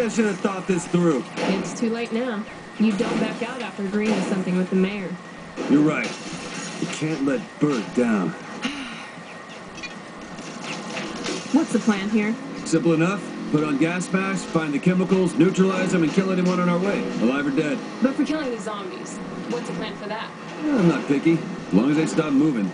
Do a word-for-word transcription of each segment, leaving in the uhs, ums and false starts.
I should have thought this through. It's too late now. You don't back out after agreeing to something with the mayor. You're right. You can't let Bert down. What's the plan here? Simple enough. Put on gas masks, find the chemicals, neutralize them, and kill anyone on our way, alive or dead. But for killing the zombies, what's the plan for that? I'm not picky, as long as they stop moving.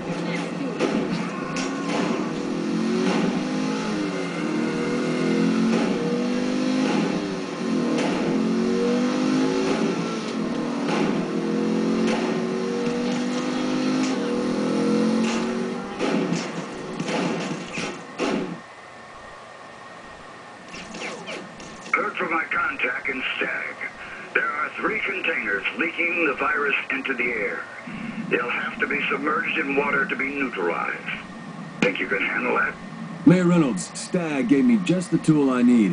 Heard from my contact in Stag. There are three containers leaking the virus into the air. They'll have to be submerged in water to be neutralized. Think you can handle that? Mayor Reynolds, Stag gave me just the tool I need.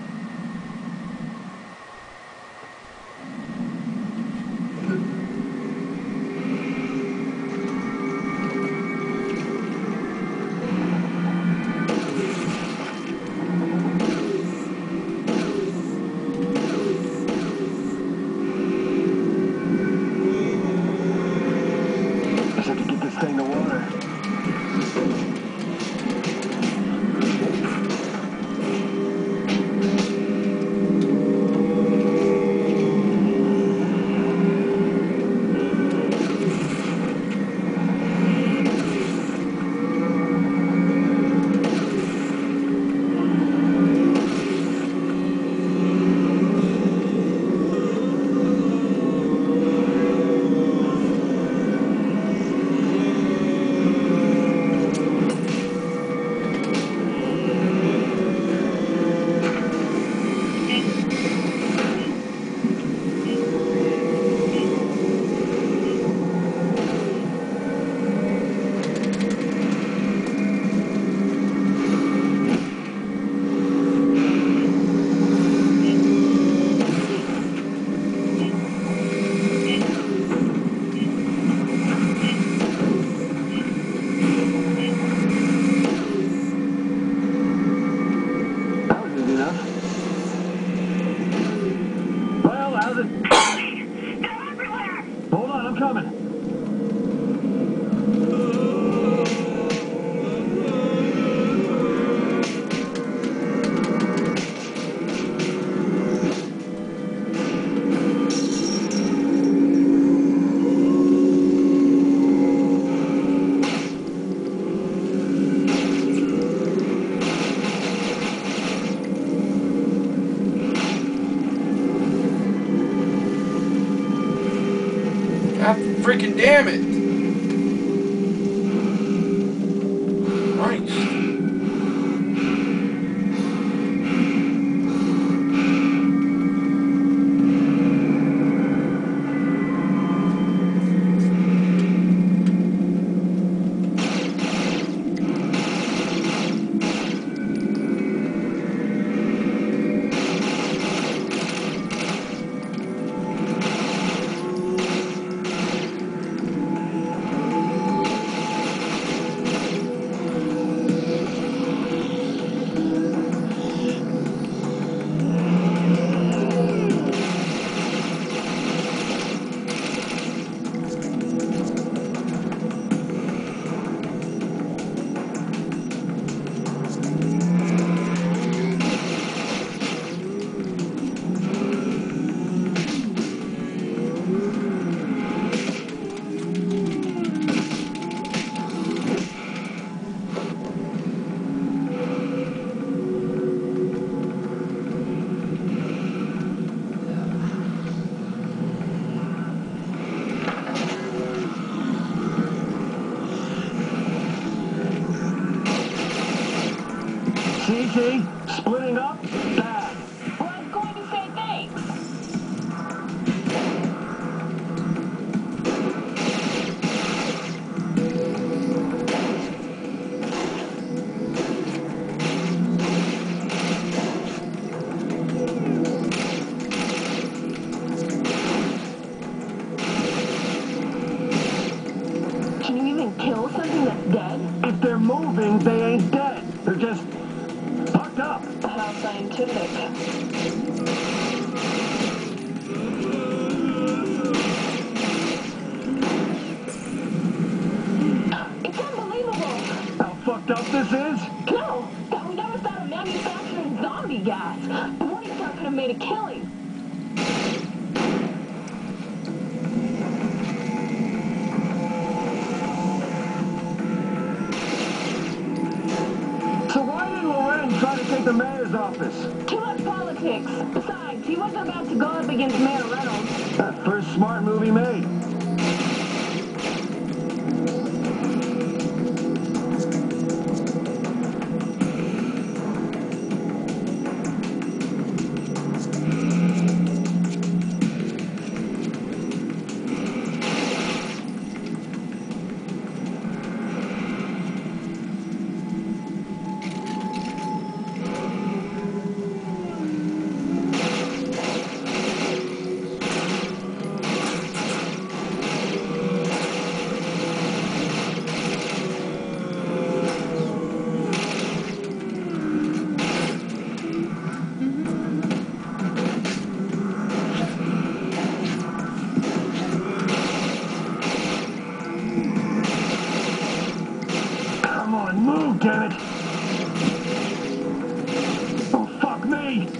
Freaking damn it! Christ. C C, splitting up? Bad. Well, I was going to say thanks. Can you even kill something that's dead? If they're moving, they ain't dead. They're just fucked up. How scientific. stuff this is? No, that we never thought of manufacturing zombie gas. The Morningstar could have made a killing. So why didn't Loren try to take the mayor's office? Too much politics. Besides, he wasn't about to go up against Mayor Reynolds. That first smart movie made. Come on, move, damn it! Oh, fuck me!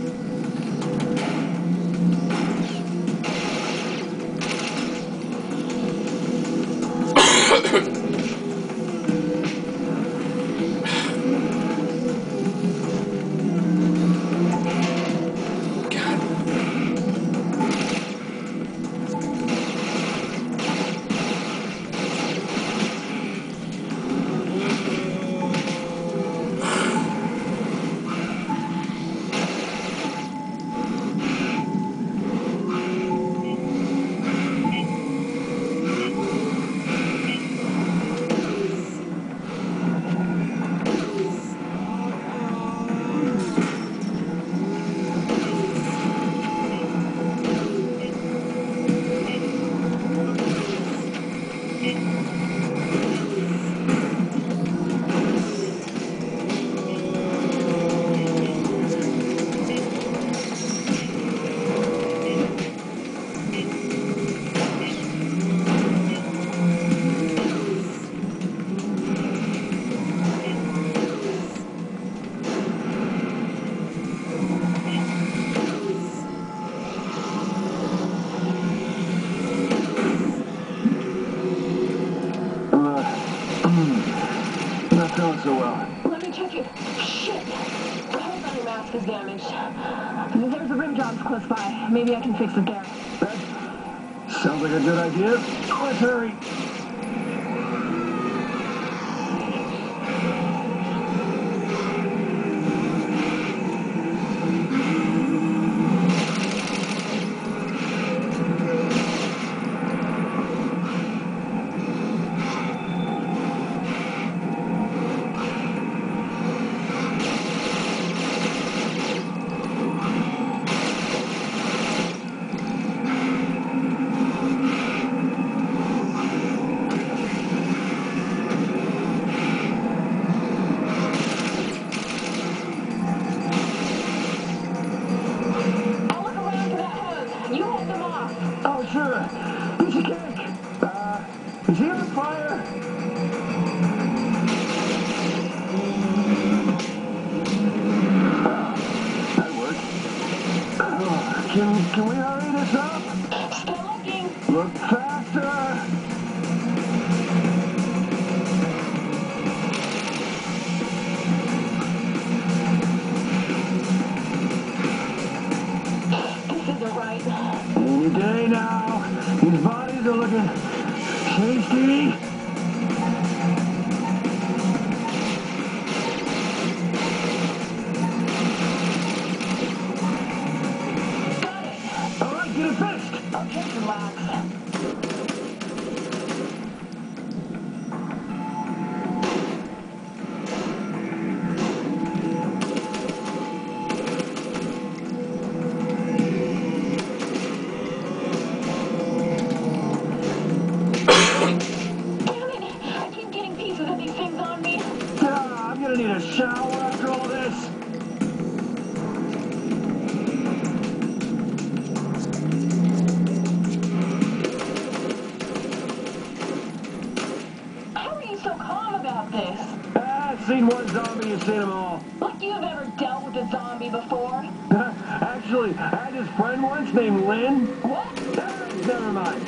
Not feeling so well. Let me check it. Shit. I hope my mask is damaged. There's a rim job close by. Maybe I can fix it there. That sounds like a good idea. Let's hurry. Oh, sure. Piece of cake. Uh, is he on fire? Oh, that worked. Oh, can, can we hurry this up? Still looking. Look faster. This isn't right. Any day now. These bodies are looking tasty. Got it. All right, get it fixed. Okay, relax. Need a shower after all this? seen one zombie, you've seen them all. Like you've ever dealt with a zombie before? Actually, I had this friend once named Lynn. What? Ah, never mind.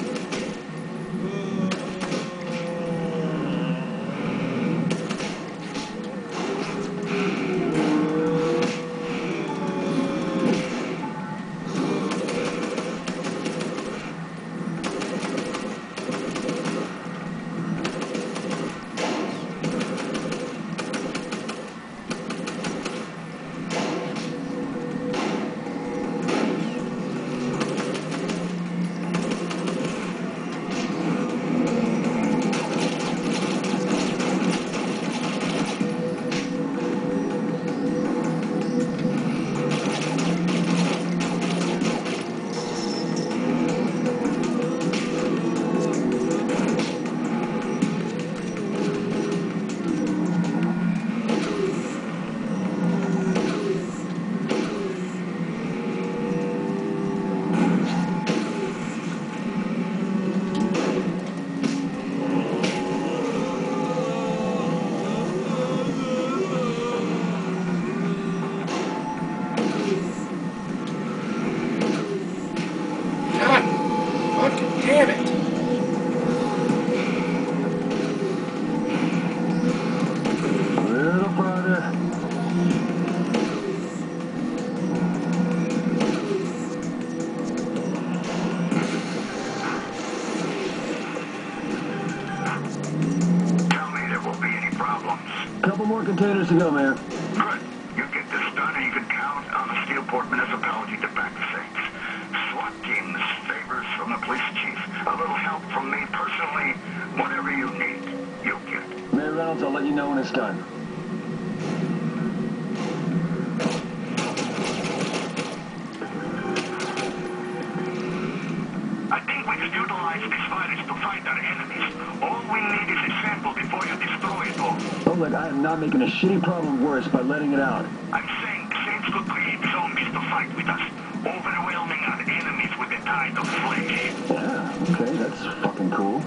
Damn it! A little farther. Tell me there won't be any problems. Couple more containers to go, Mayor. Good. You get this done and you can count on the Steelport Municipality to back the things. SWAT teams, favors from the police chief, a little help from me personally, whatever you need, you'll get. Mayor Reynolds, I'll let you know when it's done. I think we can utilize this virus to fight our enemies. All we need is a sample before you destroy it all. Oh, look, I am not making a shitty problem worse by letting it out. I'm saying saints could create zombies to fight with us, overwhelming our enemies with a tide of flesh. Yeah, okay, that's fucking cool.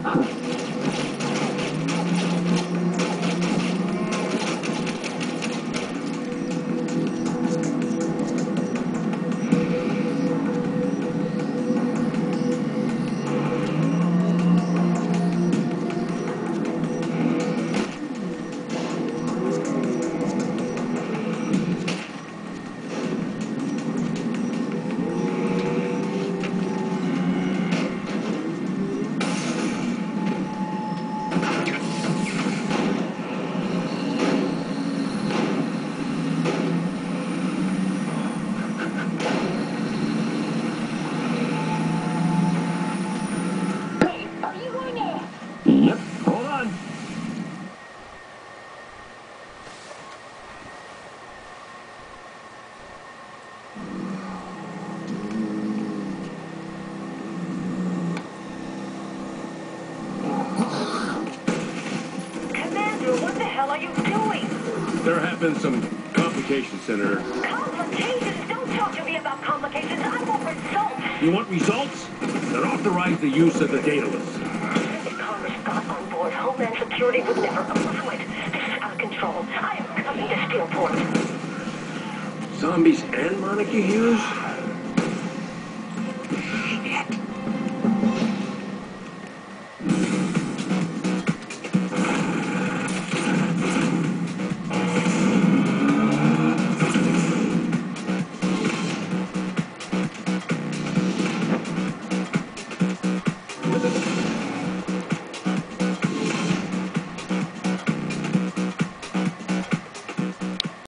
Wait, are you going to... Yep, hold on. Commander, what the hell are you doing? There have been some complications, Senator. Complications? Don't talk to me about complications. I want results. You want results? Then authorize the use of the data list. If Congress got on board, Homeland Security would never allow it. This is out of control. I am coming to Steelport. Zombies and Monica Hughes?